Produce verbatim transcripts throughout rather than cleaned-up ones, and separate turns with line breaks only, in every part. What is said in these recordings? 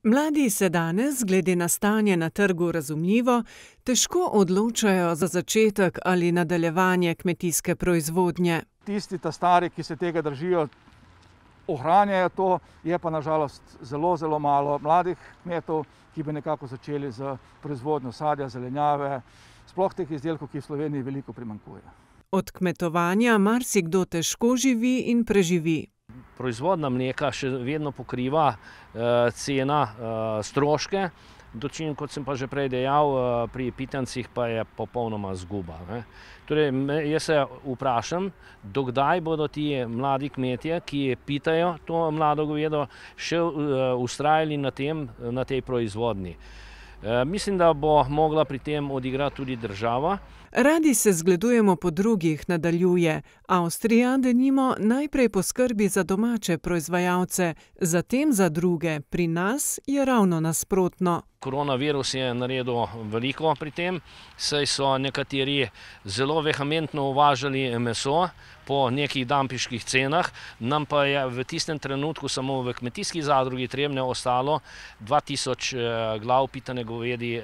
Mladi se danes, glede na stanje na trgu razumljivo, težko odločajo za začetek ali nadaljevanje kmetijske proizvodnje.
Tisti ta stari, ki se tega držijo, ohranjajo to, je pa nažalost zelo, zelo malo mladih kmetov, ki bi nekako začeli z proizvodnjo sadja, zelenjave, sploh teh izdelkov, ki v Sloveniji veliko primanjkuje.
Od kmetovanja marsikdo težko živi in preživi.
Proizvodnja mleka še vedno pokriva uh, cena uh, stroške, dočim, kot sem pa že prej dejal, uh, pri pitancih pa je popolnoma zguba. Ne. Torej, jaz se vprašam, dokdaj bodo ti mladi kmetje, ki pitajo to mlado govedo, še uh, vztrajali na tem, na tej proizvodnji. Uh, mislim, da bo mogla pri tem odigrati tudi država.
Radi se zgledujemo po drugih, nadaljuje. Avstrija, denimo, najprej poskrbi za domače proizvajalce, zatem za druge. Pri nas je ravno nasprotno.
Koronavirus je naredil veliko pri tem, saj so nekateri zelo vehementno uvažali meso po nekih dampiških cenah, nam pa je v tistem trenutku samo v kmetijski zadrugi Trebnje ostalo dva tisoč glav pitane govedi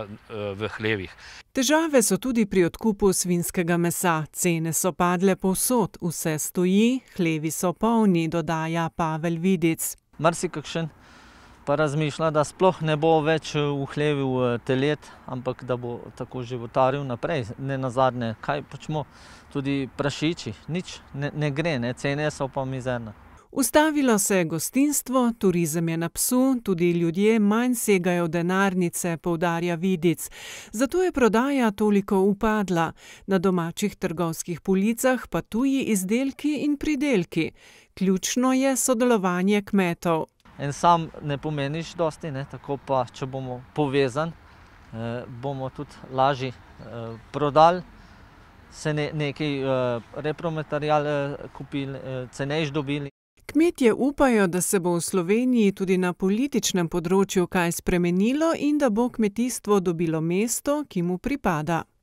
v hlevih.
Težave so tudi pri odkupu svinjskega mesa. Cene so padle povsod, vse stoji, hlevi so polni, dodaja Pavel Vidic.
Marsikakšen pa razmišlja, da sploh ne bo več v hlevu telet, ampak da bo tako životaril naprej. Ne nazadnje, kaj počmo, tudi prašiči, nič ne, ne gre, ne? Cene so pa mizerne.
Ustavilo se je gostinstvo, turizem je na psu, tudi ljudje manj segajo v denarnice, poudarja Vidic. Zato je prodaja toliko upadla. Na domačih trgovskih policah pa tuji izdelki in pridelki. Ključno je sodelovanje kmetov.
En sam ne pomeniš dosti, ne? Tako pa, če bomo povezani, eh, bomo tudi lažje eh, prodali, se ne, nekaj eh, repromaterial eh, kupili, eh, cenejš dobili.
Kmetje upajo, da se bo v Sloveniji tudi na političnem področju kaj spremenilo in da bo kmetijstvo dobilo mesto, ki mu pripada.